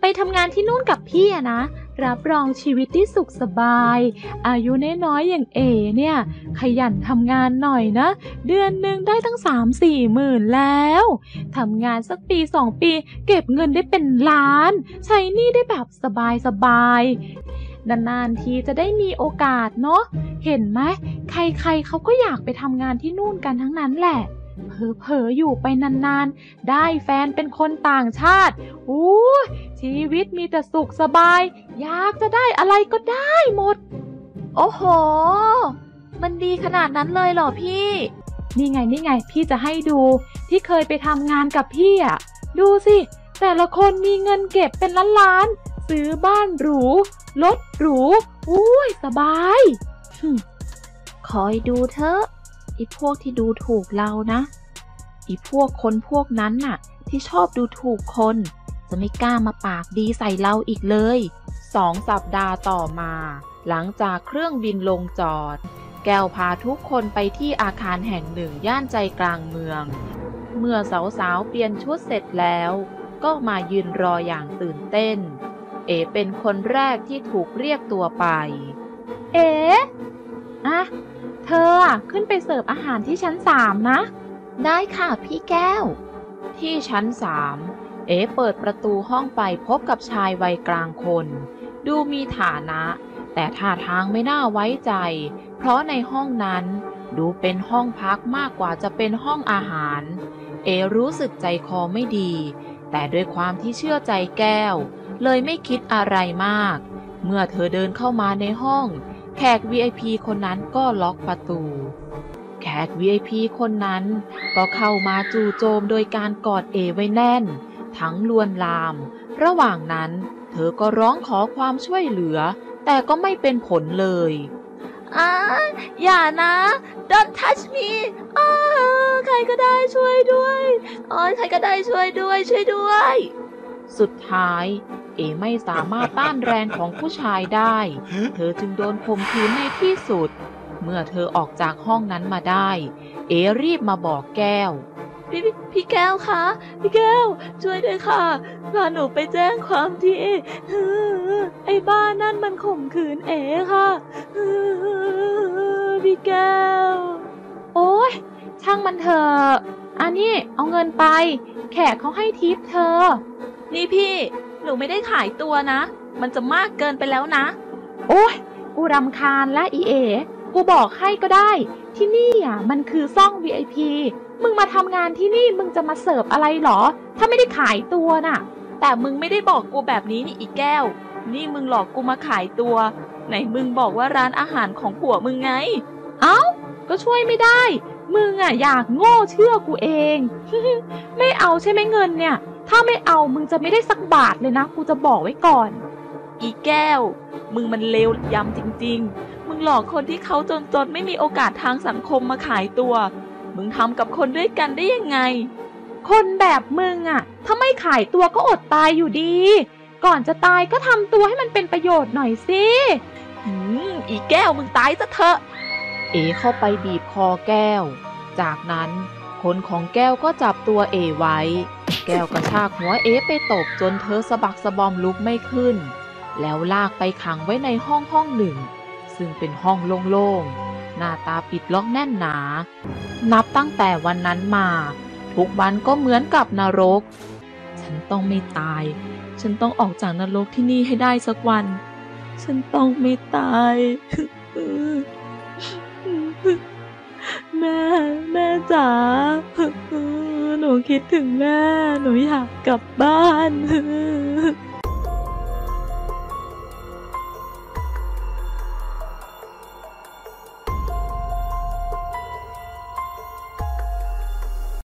ทำงานที่นู่นกับพี่อะนะรับรองชีวิตที่สุขสบายอายุน้อยๆอย่างเอเนี่ยขยันทำงานหน่อยนะเดือนหนึ่งได้ตั้ง3-4หมื่นแล้วทำงานสักปี2ปีเก็บเงินได้เป็นล้านใช้หนี้ได้แบบสบายๆนานๆทีจะได้มีโอกาสเนาะเห็นไหมใครๆเขาก็อยากไปทำงานที่นู่นกันทั้งนั้นแหละเผลอๆอยู่ไปนานๆได้แฟนเป็นคนต่างชาติชีวิตมีแต่สุขสบายอยากจะได้อะไรก็ได้หมดโอ้โหมันดีขนาดนั้นเลยเหรอพี่นี่ไงพี่จะให้ดูที่เคยไปทำงานกับพี่อ่ะดูสิแต่ละคนมีเงินเก็บเป็นล้านๆซื้อบ้านหรูรถหรูสบายคอยดูเถอะไอ้พวกที่ดูถูกเรานะไอ้พวกคนพวกนั้นน่ะที่ชอบดูถูกคนจะไม่กล้ามาปากดีใส่เราอีกเลย2 สัปดาห์ต่อมาหลังจากเครื่องบินลงจอดแก้วพาทุกคนไปที่อาคารแห่งหนึ่งย่านใจกลางเมืองเมื่อสาวๆเปลี่ยนชุดเสร็จแล้วก็มายืนรออย่างตื่นเต้นเอ๋เป็นคนแรกที่ถูกเรียกตัวไปเอ๋เธอขึ้นไปเสิร์ฟอาหารที่ชั้น3นะได้ค่ะพี่แก้วที่ชั้น3เอ๋เปิดประตูห้องไปพบกับชายวัยกลางคนดูมีฐานะแต่ท่าทางไม่น่าไว้ใจเพราะในห้องนั้นดูเป็นห้องพักมากกว่าจะเป็นห้องอาหารเอ๋รู้สึกใจคอไม่ดีแต่ด้วยความที่เชื่อใจแก้วเลยไม่คิดอะไรมากเมื่อเธอเดินเข้ามาในห้องแขก VIP คนนั้นก็ล็อกประตูแขก VIP คนนั้นก็เข้ามาจู่โจมโดยการกอดเอไว้แน่นทั้งลวนลามระหว่างนั้นเธอก็ร้องขอความช่วยเหลือแต่ก็ไม่เป็นผลเลยอย่านะ Don't touch me ใครก็ได้ช่วยด้วยใครก็ได้ช่วยด้วยสุดท้ายเอไม่สามารถต้านแรงของผู้ชายได้เธอจึงโดนข่มขืนในที่สุดเมื่อเธอออกจากห้องนั้นมาได้เอรีบมาบอกแก้วพี่แก้วคะพี่แก้วช่วยด้วยค่ะพาหนูไปแจ้งความที่ไอ้บ้านนั่นมันข่มขืนเอ๋ค่ะพี่แก้วโอ๊ยช่างมันเถอะอันนี้เอาเงินไปแขกเขาให้ทิปเธอนี่พี่หนูไม่ได้ขายตัวนะมันจะมากเกินไปแล้วนะโอ๊ยกูรำคาญและอีเอ๋กูบอกให้ก็ได้ที่นี่มันคือซ่อง VIP มึงมาทำงานที่นี่มึงจะมาเสิร์ฟอะไรหรอถ้าไม่ได้ขายตัวน่ะแต่มึงไม่ได้บอกกูแบบนี้นี่อีแก้วนี่มึงหลอกกูมาขายตัวไหนมึงบอกว่าร้านอาหารของผัวมึงไงก็ช่วยไม่ได้มึงอยากโง่เชื่อกูเอง ไม่เอาใช่ไหมเงินเนี่ยถ้าไม่เอามึงจะไม่ได้สักบาทเลยนะกูจะบอกไว้ก่อนอีแก้วมึงมันเลวยำจริงๆมึงหลอกคนที่เขาจนไม่มีโอกาสทางสังคมมาขายตัวมึงทำกับคนด้วยกันได้ยังไงคนแบบมึงถ้าไม่ขายตัวก็อดตายอยู่ดีก่อนจะตายก็ทำตัวให้มันเป็นประโยชน์หน่อยสิอีแก้วมึงตายซะเถอะเอเข้าไปบีบคอแก้วจากนั้นคนของแก้วก็จับตัวเอไว้แก้วกระชากหัวเอไปตบจนเธอสะบักสะบอมลุกไม่ขึ้นแล้วลากไปขังไว้ในห้องหนึ่งซึ่งเป็นห้องโล่งๆหน้าตาปิดล็อกแน่นหนานับตั้งแต่วันนั้นมาทุกวันก็เหมือนกับนรกฉันต้องไม่ตายฉันต้องออกจากนรกที่นี่ให้ได้สักวันฉันต้องไม่ตาย แม่จ๋าหนูคิดถึงแม่หนูอยากกลับบ้าน